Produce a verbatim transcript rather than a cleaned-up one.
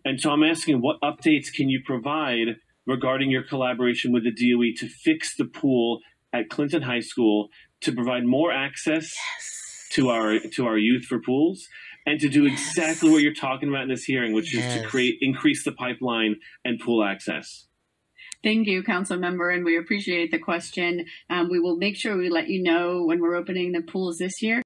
And so I'm asking, what updates can you provide regarding your collaboration with the D O E to fix the pool at Clinton High School, to provide more access yes. to our to our youth for pools, and to do yes. exactly what you're talking about in this hearing, which yes. is to create increase the pipeline and pool access? Thank you, Council Member, and we appreciate the question. Um, we will make sure we let you know when we're opening the pools this year.